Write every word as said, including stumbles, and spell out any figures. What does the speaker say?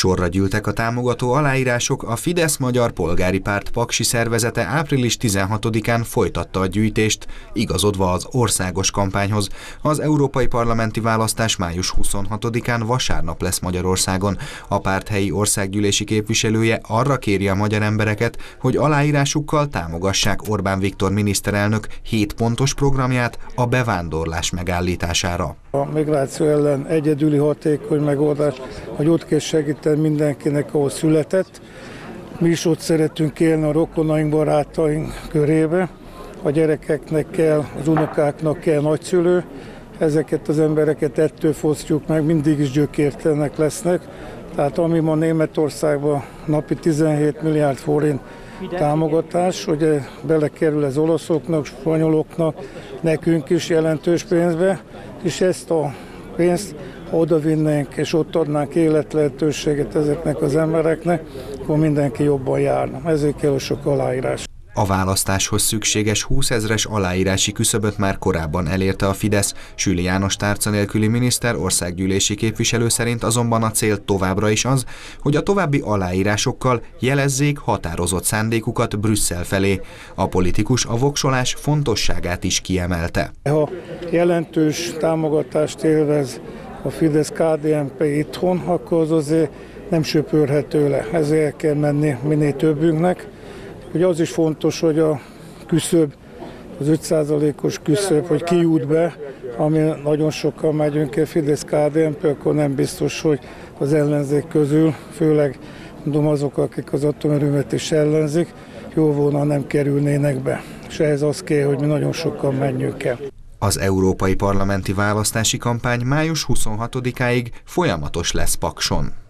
Sorra gyűltek a támogató aláírások, a Fidesz Magyar Polgári Párt paksi szervezete április tizenhatodikán folytatta a gyűjtést, igazodva az országos kampányhoz. Az európai parlamenti választás május huszonhatodikán vasárnap lesz Magyarországon. A párt helyi országgyűlési képviselője arra kéri a magyar embereket, hogy aláírásukkal támogassák Orbán Viktor miniszterelnök hét pontos programját a bevándorlás megállítására. A migráció ellen egyedüli hatékony megoldás, hogy ott kell segíteni mindenkinek, ahol született. Mi is ott szeretünk élni a rokonaink, barátaink körébe. A gyerekeknek kell, az unokáknak kell nagyszülő. Ezeket az embereket ettől fosztjuk meg, mindig is gyökértelenek lesznek. Tehát ami ma Németországban napi tizenhét milliárd forint támogatás, ugye belekerül az olaszoknak, spanyoloknak, nekünk is jelentős pénzbe, és ezt a pénzt oda vinnénk, és ott adnánk életlehetőséget ezeknek az embereknek, akkor mindenki jobban járna. Ezért kell sok aláírás. A választáshoz szükséges húszezres aláírási küszöböt már korábban elérte a Fidesz. Süli János tárca nélküli miniszter, országgyűlési képviselő szerint azonban a cél továbbra is az, hogy a további aláírásokkal jelezzék határozott szándékukat Brüsszel felé. A politikus a voksolás fontosságát is kiemelte. Ha jelentős támogatást élvez a Fidesz-ká dé en pé itthon, akkor az azért nem söpörhető le. Ezért kell menni minél többünknek. Ugye az is fontos, hogy a küszöb, az öt százalékos küszöb, hogy ki jut be, ami nagyon sokan megyünk el Fidesz-ká dé en pé, akkor nem biztos, hogy az ellenzék közül, főleg mondom azok, akik az atomerőmet is ellenzik, jó volna nem kerülnének be. És ehhez az kell, hogy mi nagyon sokan menjünk el. Az európai parlamenti választási kampány május huszonhatodikáig folyamatos lesz Pakson.